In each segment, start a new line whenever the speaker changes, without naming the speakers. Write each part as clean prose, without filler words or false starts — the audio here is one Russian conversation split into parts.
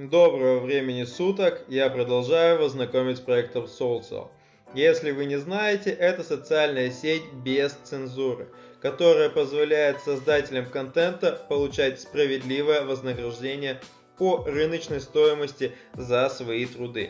Доброго времени суток, я продолжаю вас знакомить с проектом SoulCell. Если вы не знаете, это социальная сеть без цензуры, которая позволяет создателям контента получать справедливое вознаграждение по рыночной стоимости за свои труды.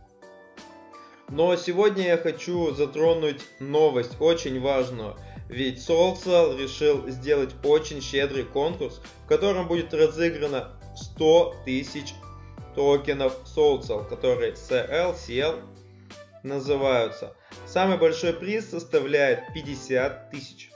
Но сегодня я хочу затронуть новость очень важную, ведь SoulCell решил сделать очень щедрый конкурс, в котором будет разыграно 100 тысяч токенов SoulCell, которые CL называются. Самый большой приз составляет 50 тысяч.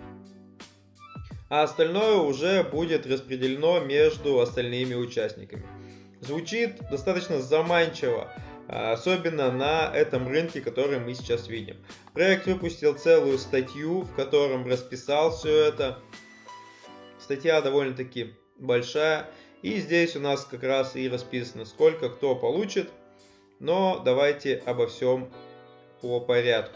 А остальное уже будет распределено между остальными участниками. Звучит достаточно заманчиво, особенно на этом рынке, который мы сейчас видим. Проект выпустил целую статью, в котором расписал все это. Статья довольно-таки большая. И здесь у нас как раз и расписано, сколько кто получит. Но давайте обо всем по порядку.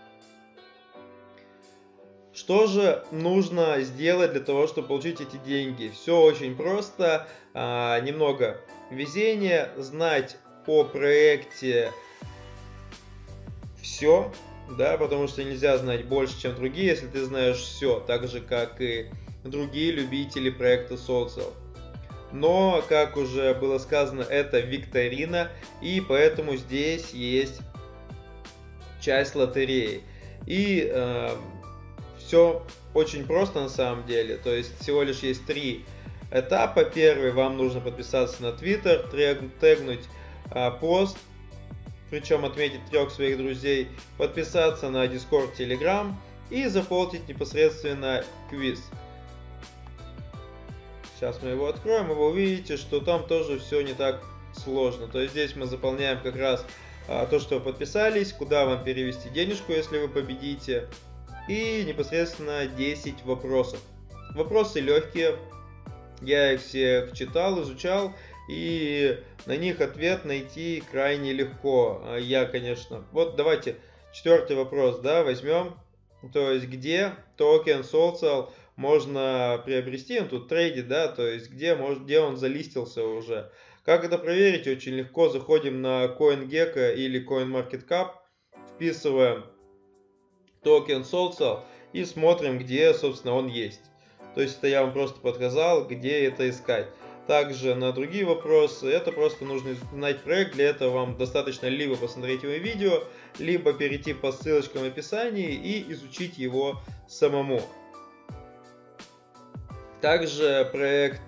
Что же нужно сделать для того, чтобы получить эти деньги? Все очень просто. Немного везения, знать о проекте все, да, потому что нельзя знать больше, чем другие, если ты знаешь все, так же как и другие любители проекта SoulCell. Но, как уже было сказано, это викторина, и поэтому здесь есть часть лотереи. И все очень просто на самом деле, то есть всего лишь есть 3 этапа. Первый, вам нужно подписаться на Twitter, тегнуть пост, причем отметить 3 своих друзей, подписаться на Discord, Telegram и заполнить непосредственно квиз. Сейчас мы его откроем, и вы увидите, что там тоже все не так сложно. То есть здесь мы заполняем как раз то, что вы подписались, куда вам перевести денежку, если вы победите, и непосредственно 10 вопросов. Вопросы легкие, я их всех читал, изучал, и на них ответ найти крайне легко. Я, конечно... Вот давайте 4-й вопрос, да, возьмем. То есть где токен SoulCell можно приобрести, он тут трейдит, да, то есть где он залистился уже. Как это проверить? Очень легко. Заходим на CoinGecko или CoinMarketCap, вписываем токен SoulCell и смотрим, где, собственно, он есть. То есть это я вам просто подсказал, где это искать. Также на другие вопросы, это просто нужно знать проект, для этого вам достаточно либо посмотреть его видео, либо перейти по ссылочкам в описании и изучить его самому. Также проект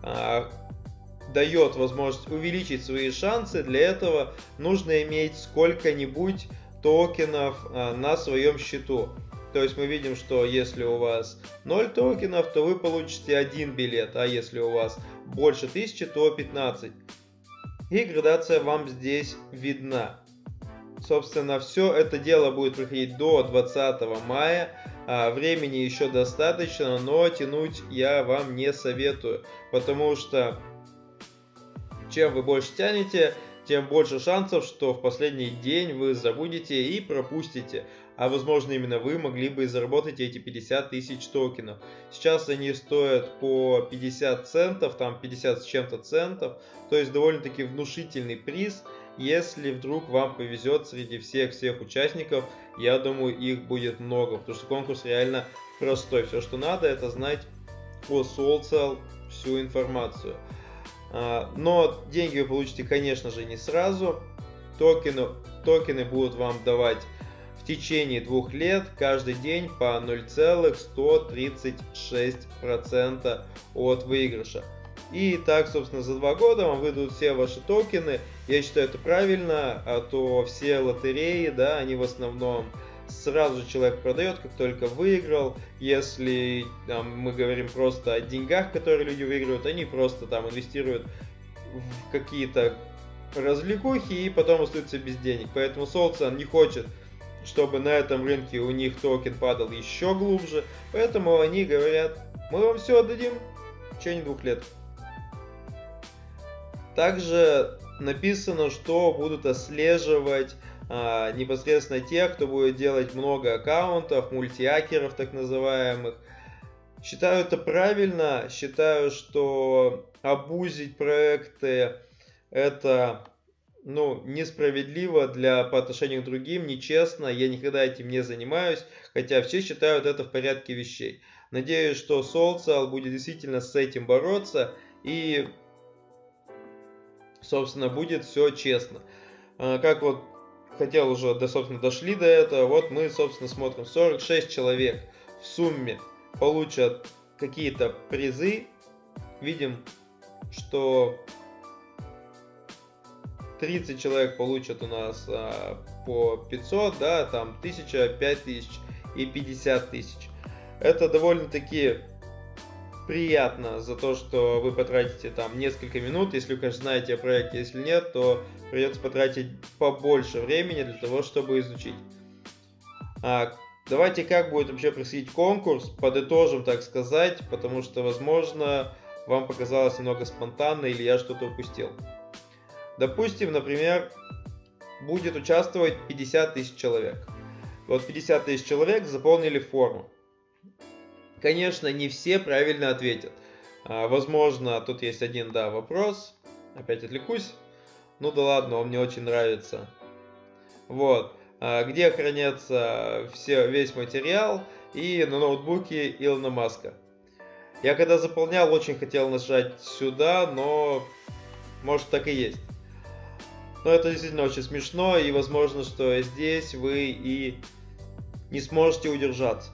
дает возможность увеличить свои шансы. Для этого нужно иметь сколько-нибудь токенов на своем счету. То есть мы видим, что если у вас 0 токенов, то вы получите 1 билет, а если у вас больше 1000, то 15. И градация вам здесь видна. Собственно, все это дело будет проходить до 20 мая. Времени еще достаточно, но тянуть я вам не советую, потому что чем вы больше тянете, тем больше шансов, что в последний день вы забудете и пропустите. А возможно, именно вы могли бы заработать эти 50 тысяч токенов. Сейчас они стоят по 50 центов, там 50 с чем-то центов, то есть довольно-таки внушительный приз. Если вдруг вам повезет среди всех участников, я думаю, их будет много, потому что конкурс реально простой. Все, что надо, это знать о SoulCell всю информацию. Но деньги вы получите, конечно же, не сразу. Токены будут вам давать в течение 2 лет, каждый день по 0,136% от выигрыша. И так, собственно, за 2 года вам выдадут все ваши токены. Я считаю, это правильно, а то все лотереи, да, они в основном сразу же человек продает, как только выиграл. Если мы говорим просто о деньгах, которые люди выигрывают, они просто там инвестируют в какие-то развлекухи и потом остаются без денег. Поэтому SoulCell не хочет, чтобы на этом рынке у них токен падал еще глубже. Поэтому они говорят, мы вам все отдадим в течение 2 лет. Также написано, что будут отслеживать непосредственно тех, кто будет делать много аккаунтов, мультиакеров так называемых. Считаю это правильно, считаю, что абузить проекты это, ну, несправедливо по отношению к другим, нечестно, я никогда этим не занимаюсь, хотя все считают это в порядке вещей. Надеюсь, что SoulCell будет действительно с этим бороться и, собственно, будет все честно. Как вот хотел уже, собственно, дошли до этого, вот мы, собственно, смотрим, 46 человек в сумме получат какие-то призы. Видим, что 30 человек получат у нас по 500, да, там 1000, 5000 и 50 тысяч. Это довольно-таки приятно за то, что вы потратите там несколько минут. Если вы, конечно, знаете о проекте, если нет, то придется потратить побольше времени для того, чтобы изучить. Давайте, как будет вообще происходить конкурс, подытожим, так сказать, потому что, возможно, вам показалось немного спонтанно или я что-то упустил. Допустим, например, будет участвовать 50 тысяч человек. Вот 50 тысяч человек заполнили форму. Конечно, не все правильно ответят. Возможно, тут есть один, да, вопрос. Опять отвлекусь. Ну да ладно, он мне очень нравится. Вот. Где хранится весь материал и на ноутбуке Илона Маска. Я когда заполнял, очень хотел нажать сюда, но может так и есть. Но это действительно очень смешно, и возможно, что здесь вы и не сможете удержаться.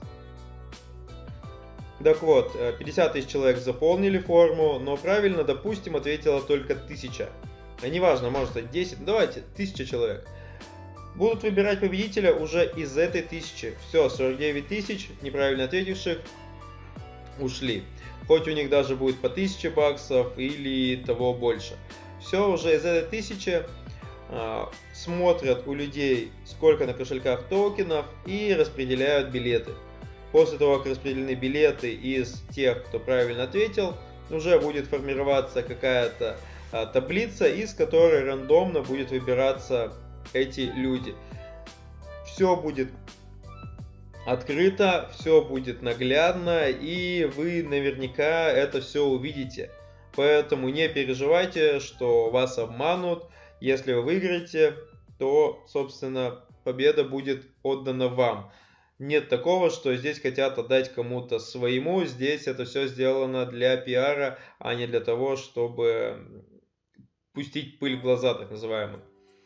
Так вот, 50 тысяч человек заполнили форму, но правильно, допустим, ответила только 1000. Неважно, может быть 10, давайте, 1000 человек. Будут выбирать победителя уже из этой 1000. Все, 49 тысяч неправильно ответивших ушли. Хоть у них даже будет по 1000 баксов или того больше. Все, уже из этой 1000 смотрят у людей, сколько на кошельках токенов, и распределяют билеты. После того, как распределены билеты из тех, кто правильно ответил, уже будет формироваться какая-то таблица, из которой рандомно будет выбираться эти люди. Все будет открыто, все будет наглядно, и вы наверняка это все увидите. Поэтому не переживайте, что вас обманут. Если вы выиграете, то, собственно, победа будет отдана вам. Нет такого, что здесь хотят отдать кому-то своему. Здесь это все сделано для пиара, а не для того, чтобы пустить пыль в глаза, так называемую.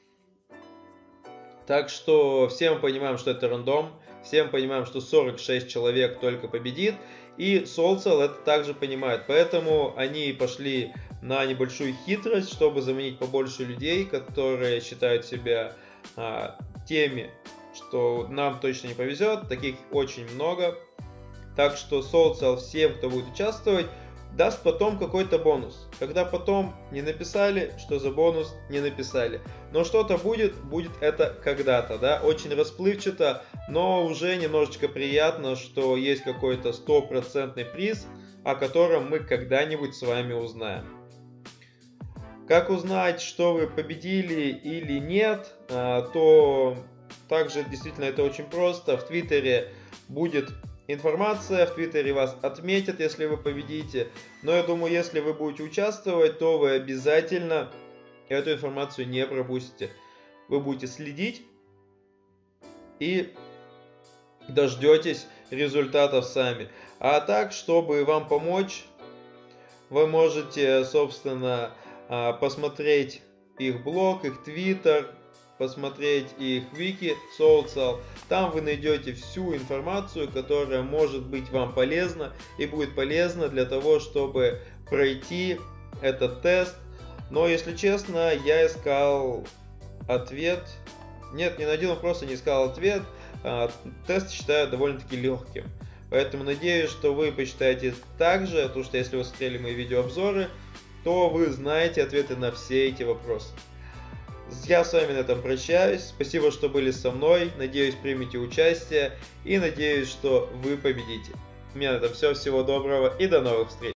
Так что все мы понимаем, что это рандом. Все мы понимаем, что 46 человек только победит. И SoulCell это также понимает. Поэтому они пошли на небольшую хитрость, чтобы заманить побольше людей, которые считают себя теми, что нам точно не повезет. Таких очень много. Так что SoulCell всем, кто будет участвовать, даст потом какой-то бонус. Когда потом не написали, что за бонус, не написали. Но что-то будет это когда-то, да, очень расплывчато, но уже немножечко приятно, что есть какой-то 100% приз, о котором мы когда-нибудь с вами узнаем. Как узнать, что вы победили или нет, то также действительно это очень просто. В Твиттере будет информация, в Твиттере вас отметят, если вы победите. Но я думаю, если вы будете участвовать, то вы обязательно эту информацию не пропустите. Вы будете следить и дождетесь результатов сами. А так, чтобы вам помочь, вы можете, собственно, посмотреть их блог, их твиттер, посмотреть их вики SoulCell. Там вы найдете всю информацию, которая может быть вам полезна и будет полезна для того, чтобы пройти этот тест. Но, если честно, я искал ответ. Нет, ни на один вопрос я не искал ответ. Тест считаю довольно-таки легким. Поэтому надеюсь, что вы посчитаете так же, потому что если вы смотрели мои видеообзоры, то вы знаете ответы на все эти вопросы. Я с вами на этом прощаюсь. Спасибо, что были со мной. Надеюсь, примете участие. И надеюсь, что вы победите. У меня на этом все. Всего доброго и до новых встреч.